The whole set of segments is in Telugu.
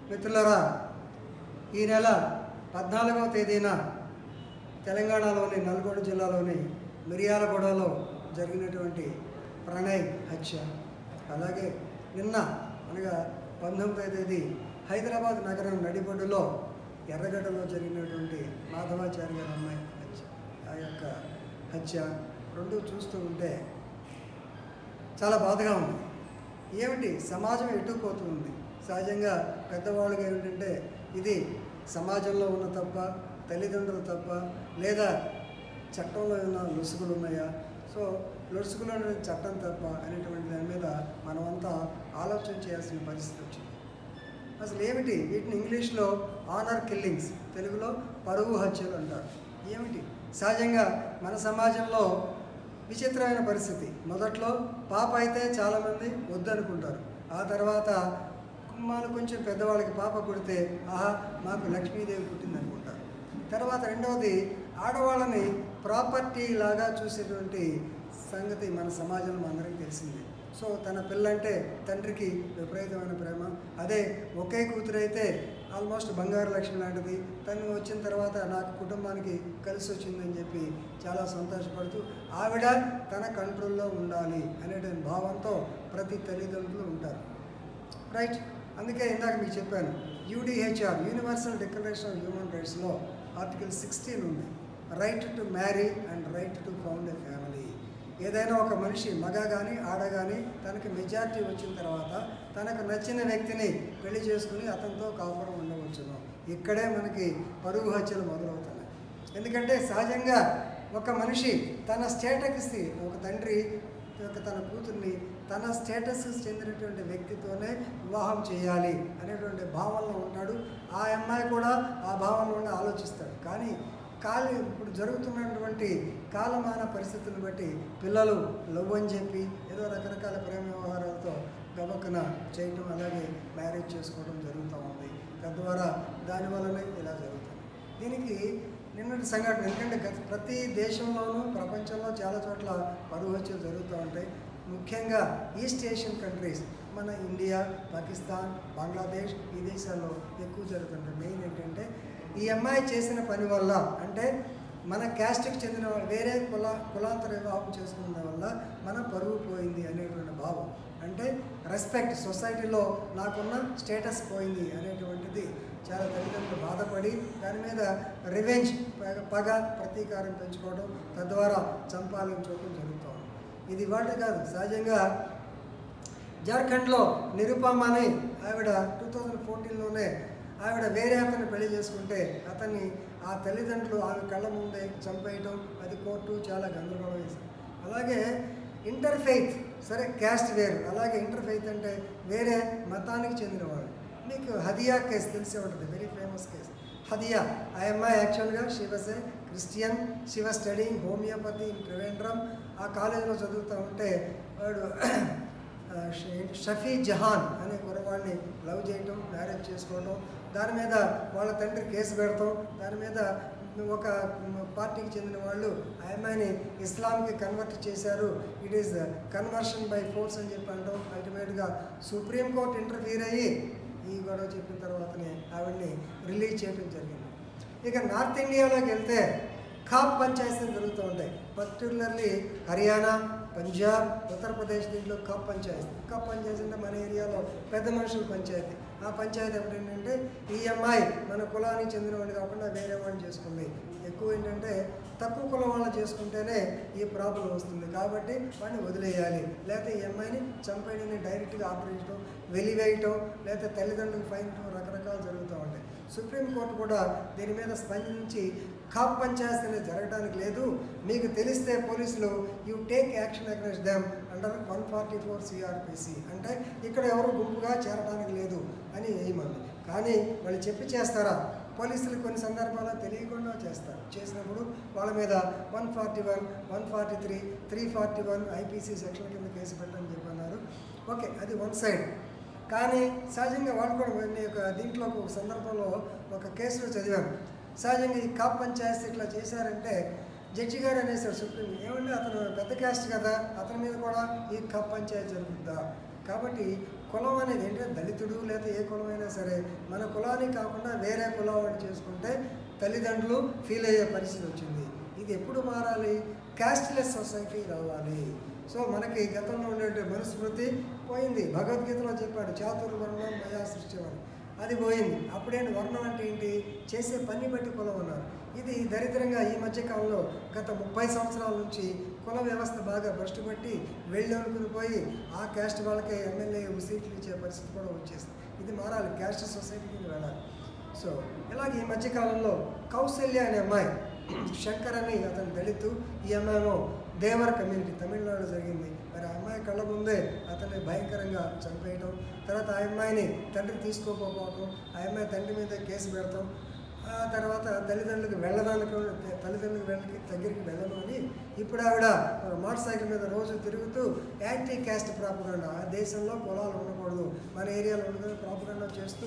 మిత్రులారా, ఈ నెల 14వ తేదీన తెలంగాణలోని నల్గొండ జిల్లాలోని మిర్యాలగూడలో జరిగినటువంటి ప్రణయ్ హత్య, అలాగే నిన్న అనగా 19వ తేదీ హైదరాబాద్ నగరం నడిబొడ్డులో ఎర్రగడ్డలో జరిగినటువంటి మాధవాచారి గారి అమ్మాయి హత్య, ఆ యొక్క హత్య రెండు చూస్తూ ఉంటే చాలా బాధగా ఉంది. ఏమిటి సమాజం ఎట్టుకుపోతుంది? సహజంగా పెద్దవాళ్ళుగా ఏమిటంటే ఇది సమాజంలో ఉన్న తప్ప, తల్లిదండ్రులు తప్ప, లేదా చట్టంలో ఉన్న లొసుగులు ఉన్నాయా? సో లొసుగులు అనేది చట్టం తప్ప అనేటువంటి దాని మీద మనమంతా ఆలోచన చేయాల్సిన పరిస్థితి వచ్చింది. అసలు ఏమిటి వీటిని ఇంగ్లీష్లో ఆనర్ కిల్లింగ్స్, తెలుగులో పరువు హత్యలు అంటారు. ఏమిటి? సహజంగా మన సమాజంలో విచిత్రమైన పరిస్థితి. మొదట్లో పాప అయితే చాలామంది వద్దనుకుంటారు. ఆ తర్వాత మనం కొంచెం పెద్దవాళ్ళకి పాప పుడితే ఆహా మాకు లక్ష్మీదేవి పుట్టింది అనుకుంటారు. తర్వాత రెండవది ఆడవాళ్ళని ప్రాపర్టీ లాగా చూసేటువంటి సంగతి మన సమాజంలో అందరికీ తెలిసింది. సో తన పిల్లంటే తండ్రికి విపరీతమైన ప్రేమ. అదే ఒకే కూతురు అయితే ఆల్మోస్ట్ బంగారు లక్ష్మి లాంటిది. తను వచ్చిన తర్వాత నాకు కుటుంబానికి కలిసి వచ్చిందని చెప్పి చాలా సంతోషపడుతూ ఆవిడ తన కంట్రోల్లో ఉండాలి అనేటువంటి భావంతో ప్రతి తల్లిదండ్రులు ఉంటారు. రైట్. అందుకే ఇందాక మీకు చెప్పాను, UDHR universal declaration of human రైట్స్లో ఆర్టికల్ 16 ఉంది. Right to marry and right to found a family. ఏదైనా ఒక మనిషి మగ కానీ ఆడ కానీ తనకి మెజారిటీ వచ్చిన తర్వాత తనకు నచ్చిన వ్యక్తిని పెళ్లి చేసుకుని అతనితో కాపురం ఉండవచ్చును. ఇక్కడే మనకి పరువు హత్యలు మొదలవుతున్నాయి. ఎందుకంటే సహజంగా ఒక మనిషి తన స్టేటస్కి, ఒక తండ్రి తన కూతుర్ని తన స్టేటస్కి చెందినటువంటి వ్యక్తితోనే వివాహం చేయాలి అనేటువంటి భావనలో ఉంటాడు. ఆ అమ్మాయి కూడా ఆ భావనలోనే ఆలోచిస్తాడు. కానీ ఇప్పుడు జరుగుతున్నటువంటి కాలమాన పరిస్థితులను బట్టి పిల్లలు లవ్ అని చెప్పి ఏదో రకరకాల ప్రేమ వ్యవహారాలతో గబక్కన చేయటం, అలాగే మ్యారేజ్ చేసుకోవడం జరుగుతూ ఉంది. తద్వారా దానివల్లనే ఇలా జరుగుతుంది. దీనికి నిన్నటి సంఘటన, ఎందుకంటే ప్రతి దేశంలోనూ ప్రపంచంలో చాలా చోట్ల పరువు హత్యలు జరుగుతూ ఉంటాయి. ముఖ్యంగా ఈస్ట్ ఏషియన్ కంట్రీస్, మన ఇండియా, పాకిస్తాన్, బంగ్లాదేశ్, ఈ దేశాల్లో ఎక్కువ జరుగుతుంటాయి. మెయిన్ ఏంటంటే ఈ అమ్మాయి చేసిన పని వల్ల, అంటే మన క్యాస్ట్కి చెందిన వేరే కులాంతర వివాహం చేసుకున్న వల్ల మన పరువు పోయింది అనేటువంటి భావం. అంటే రెస్పెక్ట్, సొసైటీలో నాకున్న స్టేటస్ పోయింది అనేటువంటిది చాలా తల్లిదండ్రులు బాధపడి దాని మీద రివెంజ్, పగ, ప్రతీకారం పెంచుకోవడం, తద్వారా చంపాలించుకోవడం జరుగుతుంది. ఇది వాటి కాదు. సహజంగా జార్ఖండ్లో నిరుపమ అని ఆవిడ 2014లోనే ఆవిడ వేరే అతన్ని పెళ్లి చేసుకుంటే అతన్ని ఆ తల్లిదండ్రులు ఆమె కళ్ళ ముందే చంపేయటం, అది కోర్టు చాలా గందరగోళం వేసింది. అలాగే ఇంటర్ఫెయిత్, సరే క్యాస్ట్ వేరు, అలాగే ఇంటర్ఫెయిత్ అంటే వేరే మతానికి చెందినవాడు. మీకు హదియా కేసు తెలిసే ఉంటుంది, వెరీ ఫేమస్ కేసు. హదియా, ఆ అమ్మాయి యాక్చువల్గా she was a Christian, she was studying homeopathy in Trivandrum. ఆ కాలేజీలో చదువుతూ ఉంటే వాడు షఫీ జహాన్ అనే కుర్రవాడిని లవ్ చేయటం, మ్యారేజ్ చేసుకోవడం, దాని మీద వాళ్ళ తండ్రి కేసు పెడతాం, దాని మీద ఒక పార్టీకి చెందిన వాళ్ళు ఆ అమ్మాయిని ఇస్లాంకి కన్వర్ట్ చేశారు, it is conversion by force అని చెప్పి అంటాం. అల్టిమేట్గా సుప్రీంకోర్టు ఇంటర్ఫీర్ అయ్యి ఈ గొడవ చెప్పిన తర్వాతనే ఆవిడ్ని రిలీజ్ చేయడం జరిగింది. ఇక నార్త్ ఇండియాలోకి వెళ్తే ఖాప్ పంచాయతీలు జరుగుతూ ఉంటాయి. పర్టికులర్లీ హర్యానా, పంజాబ్, ఉత్తరప్రదేశ్, దీంట్లో ఖాప్ పంచాయతీ. ఖాప్ పంచాయతీ అంటే మన ఏరియాలో పెద్ద మనుషుల పంచాయతీ. ఆ పంచాయతీ ఏంటంటే ఈ అమ్మాయి మన కులానికి చెందినవాడిని కాకుండా వేరే వాడిని చేసుకుంది. ఎక్కువ ఏంటంటే తక్కువ కులం వాళ్ళు చేసుకుంటేనే ఈ ప్రాబ్లం వస్తుంది. కాబట్టి వాడిని వదిలేయాలి, లేకపోతే ఈ అమ్మాయిని చంపేయడాన్ని డైరెక్ట్గా ఆర్డర్ చేయడం, వెలివేయటం, లేకపోతే తల్లిదండ్రులకు ఫైన్ రకరకాలు జరుగుతూ ఉంటాయి. సుప్రీంకోర్టు కూడా దీని మీద స్పందించి ఖాప్ పంచాయతీ అనేది జరగడానికి లేదు, మీకు తెలిస్తే పోలీసులు you take action against them under 144 CRPC, అంటే ఇక్కడ ఎవరు గుంపుగా చేరడానికి లేదు అని ఏమంది. కానీ వాళ్ళు చెప్పి చేస్తారా? పోలీసులు కొన్ని సందర్భాల్లో తెలియకుండా చేస్తారు. చేసినప్పుడు వాళ్ళ మీద 141, 143, 341 IPC సెక్షన్ కింద కేసు పెట్టని చెప్పన్నారు. ఓకే, అది వన్ సైడ్. కానీ సహజంగా వాళ్ళు కూడా దీంట్లో ఒక సందర్భంలో ఒక కేసులో చదివాను. సహజంగా ఈ ఖాప్ పంచాయతీ ఇట్లా చేశారంటే జడ్జి గారు అనేసారు సుప్రీం, ఏమంటే అతను పెద్ద క్యాస్ట్ కదా, అతని మీద కూడా ఈ ఖాప్ పంచాయతీ జరుగుతుందా? కాబట్టి కులం అనేది ఏంటంటే దళితుడు లేదా ఏ కులమైనా సరే మన కులాన్ని కాకుండా వేరే కులం అని చేసుకుంటే తల్లిదండ్రులు ఫీల్ అయ్యే పరిస్థితి వచ్చింది. ఇది ఎప్పుడు మారాలి? క్యాస్ట్లెస్ సొసైటీ రావాలి. సో మనకి గతంలో ఉండే మనుస్మృతి పోయింది. భగవద్గీతలో చెప్పాడు చాతుర్వర్ణం మయా సృష్టివని, అది పోయింది. అప్పుడేంటి వర్ణం అంటే ఏంటి? చేసే పని బట్టి కులం అన్నారు. ఇది దరిద్రంగా ఈ మధ్యకాలంలో గత 30 సంవత్సరాల నుంచి కుల వ్యవస్థ బాగా భ్రష్టుపట్టి వెళ్ళనుకుని పోయి ఆ క్యాస్ట్ వాళ్ళకే ఎమ్మెల్యే సీట్లు ఇచ్చే పరిస్థితి కూడా వచ్చేసింది. ఇది మారాలి, క్యాస్ట్ సొసైటీకి వెళ్ళాలి. సో ఇలాగే ఈ మధ్యకాలంలో కౌశల్య అనే అమ్మాయి, శంకర్ అని అతను దళితు, ఈ అమ్మాయేమో దేవర కమ్యూనిటీ, తమిళనాడు జరిగింది. మరి ఆ అమ్మాయి కళ్ళ ముందే అతన్ని భయంకరంగా చంపేయటం, తర్వాత ఆ అమ్మాయిని తండ్రి తీసుకోకపోవటం, ఆ అమ్మాయి తండ్రి మీద కేసు పెడతాం, ఆ తర్వాత తల్లిదండ్రులకు దగ్గరికి వెళ్ళను అని ఇప్పుడు ఆవిడ మోటార్ సైకిల్ మీద రోజు తిరుగుతూ యాంటీ క్యాస్ట్ ప్రాపగండా, ఆ దేశంలో కులాలు ఉండకూడదు, మన ఏరియాలో ఉండకూడదు ప్రాపగండా చేస్తూ.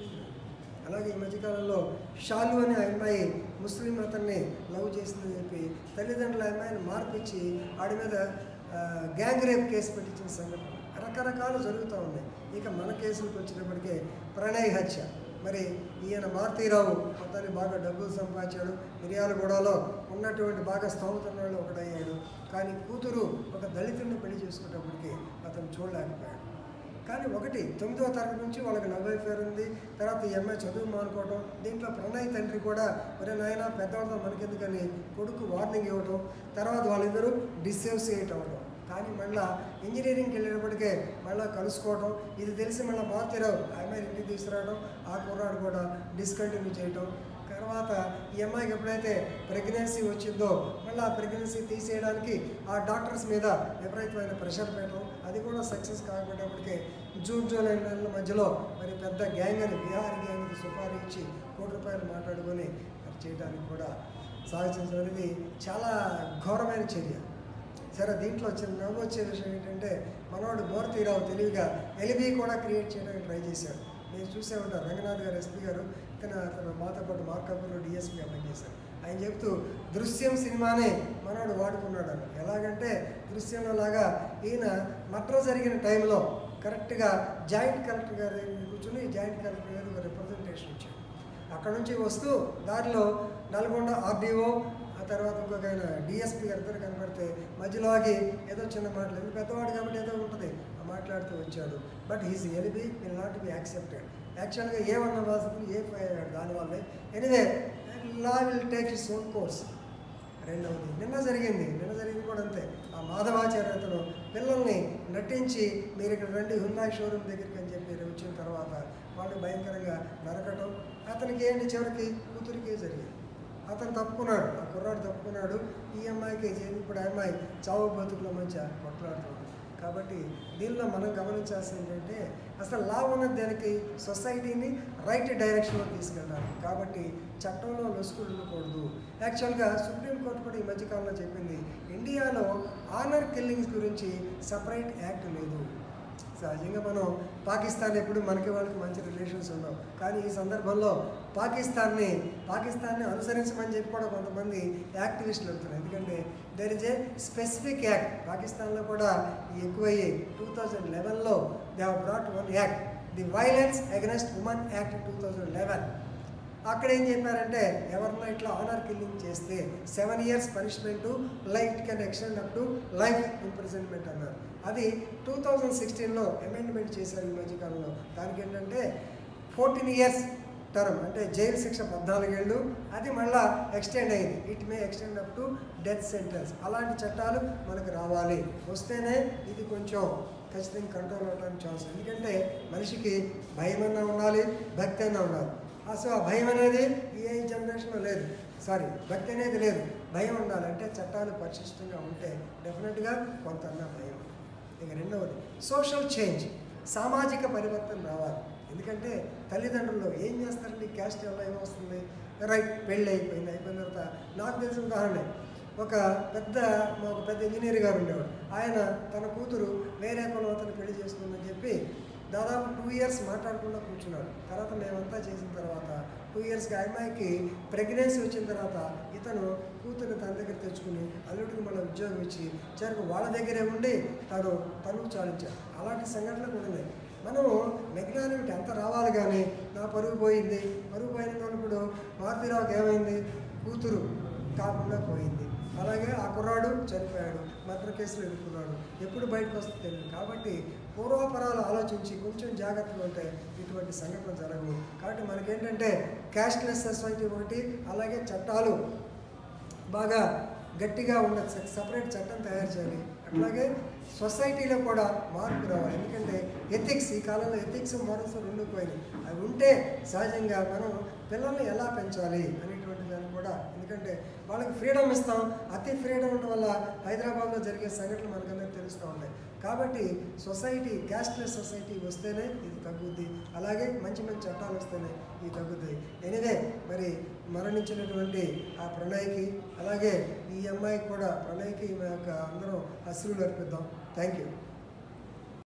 అలాగే ఈ మధ్యకాలంలో షాలు అనే అమ్మాయి ముస్లిం అతన్ని లవ్ చేసిందని చెప్పి తల్లిదండ్రుల అమ్మాయిని మార్పిచ్చి ఆడి మీద గ్యాంగ్ రేప్ కేసు పెట్టించిన సంఘటన రకరకాలు జరుగుతూ ఉన్నాయి. ఇక మన కేసులకు వచ్చినప్పటికే ప్రణయ్ హత్య. మరి ఈయన మారుతీరావు మొత్తాన్ని బాగా డబ్బులు సంపాదించాడు, మిర్యాలగూడలో ఉన్నటువంటి బాగా స్తోమత వాళ్ళు ఒకటయ్యాడు. కానీ కూతురు ఒక దళితుడిని పెళ్లి చేసుకునేటప్పటికి అతను చూడలేకపోయాడు. కానీ 9వ తరగతి నుంచి వాళ్ళకి లవ్ అఫేర్ ఉంది. తర్వాత ఈ అమ్మాయి చదువు మానుకోవడం, దీంట్లో ప్రణయ్ తండ్రి కూడా మరి నాయన పెద్దవాళ్ళతో మనకెందుకని కొడుకు వార్నింగ్ ఇవ్వడం, తర్వాత వాళ్ళిద్దరూ డిసోసియేట్ అవ్వడం. కానీ మళ్ళీ ఇంజనీరింగ్కి వెళ్ళేటప్పటికే మళ్ళీ కలుసుకోవడం, ఇది తెలిసి మళ్ళీ మారుతీరావు ఆ అమ్మాయిని ఇంటికి తీసుకురావడం, ఆ కుర్రాడు కూడా డిస్కంటిన్యూ చేయటం. తర్వాత ఈ అమ్మాయికి ఎప్పుడైతే ప్రెగ్నెన్సీ వచ్చిందో మళ్ళీ ఆ ప్రెగ్నెన్సీ తీసేయడానికి ఆ డాక్టర్స్ మీద విపరీతమైన ప్రెషర్ పెట్టడం, అది కూడా సక్సెస్ కాకపోయేటప్పటికే జూలై నెలల మధ్యలో మరి పెద్ద గ్యాంగ్ అని బీహార్ గ్యాంగ్కి సుపారీ ఇచ్చి ₹1 మాట్లాడుకొని మరి చేయడానికి కూడా సాధించడం అనేది చాలా ఘోరమైన చర్య. సరే, దీంట్లో వచ్చిన నవ్వు వచ్చే విషయం ఏంటంటే మనవాడు మారుతీరావు తెలివిగా ఎలిబీ కూడా క్రియేట్ చేయడానికి ట్రై చేశాడు. మీరు చూసే ఉంటారు, రంగనాథ్ గారు ఎస్పీ గారు, అతను మాతో పాటు మార్కాపురంలో డిఎస్పీ అప్లై చేశారు. ఆయన చెప్తూ దృశ్యం సినిమానే మనవాడు వాడుకున్నాడు అని. ఎలాగంటే దృశ్యంలో లాగా ఈయన మర్డర్ జరిగిన టైంలో కరెక్ట్గా జాయింట్ కలెక్టర్ గారు కూర్చొని జాయింట్ కలెక్టర్ గారు రిప్రజెంటేషన్ ఇచ్చాడు. అక్కడ నుంచి వస్తూ దారిలో నల్గొండ ఆర్డీఓ, ఆ తర్వాత ఇంకొక ఆయన డిఎస్పీ గారు ఇద్దరు కనబడితే మధ్యలో ఆగి ఏదో చిన్న మాట్లాడు, పెద్దవాడు కాబట్టి ఏదో ఉంటుంది మాట్లాడుతూ వచ్చాడు. But his alibi will not be accepted. యాక్చువల్గా ఏ1 వాసుకుని ఏ5 అయ్యాడు దానివల్లే. Anyway law will take his own course. రెండవది నిన్న జరిగింది కూడా అంతే. ఆ మాధవాచార్య అతను పిల్లల్ని నటించి మీరు ఇక్కడ రండి హుండాయ్ షోరూమ్ దగ్గరికి అని చెప్పి వచ్చిన తర్వాత వాళ్ళు భయంకరంగా నరకటం, అతనికి ఏంటి చివరికి కూతురికే జరిగింది. అతను తప్పుకున్నాడు, ఆ కుర్రాడు తప్పుకున్నాడు. ఈ అమ్మాయికి ఇప్పుడు ఆ అమ్మాయి చావు బతుకుల మధ్య కొట్లాడుతుంది. కాబట్టి దీనిలో మనం గమనించాల్సింది ఏంటంటే అసలు లా ఉన్నది దానికి సొసైటీని రైట్ డైరెక్షన్లో తీసుకెళ్ళాలి. కాబట్టి చట్టంలో లొసుగులు ఉండకూడదు. యాక్చువల్గా సుప్రీంకోర్టు కూడా ఈ మధ్యకాలంలో చెప్పింది, ఇండియాలో ఆనర్ కిల్లింగ్స్ గురించి సపరేట్ యాక్ట్ లేదు. సహజంగా మనం పాకిస్తాన్ ఎప్పుడు మనకి వాళ్ళకి మంచి రిలేషన్స్ ఉండవు. కానీ ఈ సందర్భంలో పాకిస్తాన్ని అనుసరించమని చెప్పి కూడా కొంతమంది యాక్టివిస్టులు అవుతున్నారు. ఎందుకంటే there is a specific act. పాకిస్తాన్లో కూడా ఎక్కువయ్యి 2011లో they have brought one act, the violence against women act 2011. అక్కడ ఏం చెప్పారంటే ఎవరినో ఇట్లా ఆనర్ కిల్లింగ్ చేస్తే 7 years punishment, life can extend up to life imprisonment అన్నారు. అది 2016లో అమెండ్మెంట్ చేశారు ఈ మధ్యకాలంలో. దానికి ఏంటంటే 14 years టర్మ్, అంటే జైలు శిక్ష 14 ఏళ్ళు, అది మళ్ళీ ఎక్స్టెండ్ అయింది. It may extend up to death sentence. అలాంటి చట్టాలు మనకు రావాలి. వస్తేనే ఇది కొంచెం ఖచ్చితంగా కంట్రోల్ అవ్వడానికి ఛాన్స్. ఎందుకంటే మనిషికి భయం అన్నా ఉండాలి, భక్తి అన్నా ఉండాలి. అసలు ఆ భయం అనేది ఏ జనరేషన్లో లేదు. భక్తి అనేది లేదు. భయం ఉండాలంటే చట్టాలు పరిశిష్టంగా ఉంటే డెఫినెట్గా కొంతన్నా భయం. ఇక రెండవది సోషల్ చేంజ్, సామాజిక పరివర్తన రావాలి. ఎందుకంటే తల్లిదండ్రులు ఏం చేస్తారండి, క్యాస్ట్ వల్ల ఏమొస్తుంది, రైట్ పెళ్ళి అయిపోయిన తర్వాత నాకు తెలిసిన ఉదాహరణ, ఒక పెద్ద ఇంజనీర్ గారు ఉండేవాడు. ఆయన తన కూతురు వేరే కులం అతను పెళ్లి చేసుకుందని చెప్పి దాదాపు 2 years మాట్లాడకుండా కూర్చున్నాడు. తర్వాత మేమంతా చేసిన తర్వాత 2 yearsకి అమ్మాయికి ప్రెగ్నెన్సీ వచ్చిన తర్వాత ఇతను కూతురుని తన దగ్గర తెచ్చుకుని అల్లుడికి మళ్ళీ ఉద్యోగం ఇచ్చి చివరికి వాళ్ళ దగ్గరే ఉండి తను చాలించాడు. అలాంటి సంఘటనలు కూడా ఉన్నాయి. మనము మెగ్నానిమిటీ అంత రావాలి కానీ నా పరుగు పోయింది, పరుగు పోయినప్పుడు మారుతిరావుకి ఏమైంది, కూతురు కాకుండా పోయింది, అలాగే ఆ కుర్రాడు చనిపోయాడు, మర్డర్ కేసులు ఎదుర్కొన్నాడు, ఎప్పుడు బయటకు వస్తుంది తెలియదు. కాబట్టి పూర్వాపరాలు ఆలోచించి కొంచెం జాగ్రత్తగా ఉంటే ఇటువంటి సంఘటనలు జరగవు. కాబట్టి మనకేంటంటే క్యాస్ట్లెస్ సొసైటీ ఒకటి, అలాగే చట్టాలు బాగా గట్టిగా ఉన్న సపరేట్ చట్టం తయారు చేయాలి. అట్లాగే సొసైటీలో కూడా మార్పు రావాలి. ఎందుకంటే ఎథిక్స్, ఈ కాలంలో ఎథిక్స్ మోరల్స్ రెండు పోయినాయి. అవి ఉంటే సహజంగా మనం పిల్లల్ని ఎలా పెంచాలి అనేటువంటి దాన్ని కూడా, ఎందుకంటే వాళ్ళకి ఫ్రీడమ్ ఇస్తాం, అతి ఫ్రీడమ్ ఉండడం వల్ల హైదరాబాద్లో జరిగే సంఘటనలు మనకందరికీ తెలుస్తూ ఉన్నాయి. కాబట్టి సొసైటీ, క్యాస్ట్లెస్ సొసైటీ వస్తేనే ఇది తగ్గుద్ది, అలాగే మంచి మంచి చట్టాలు వస్తేనే ఇది తగ్గుద్ది. ఎనివే, మరి మరణించినటువంటి ఆ ప్రణయ్కి, అలాగే ఈ అమ్మాయికి కూడా, ప్రణయ్కి మా యొక్క అందరం అశ్రులు అర్పిద్దాం. Thank you.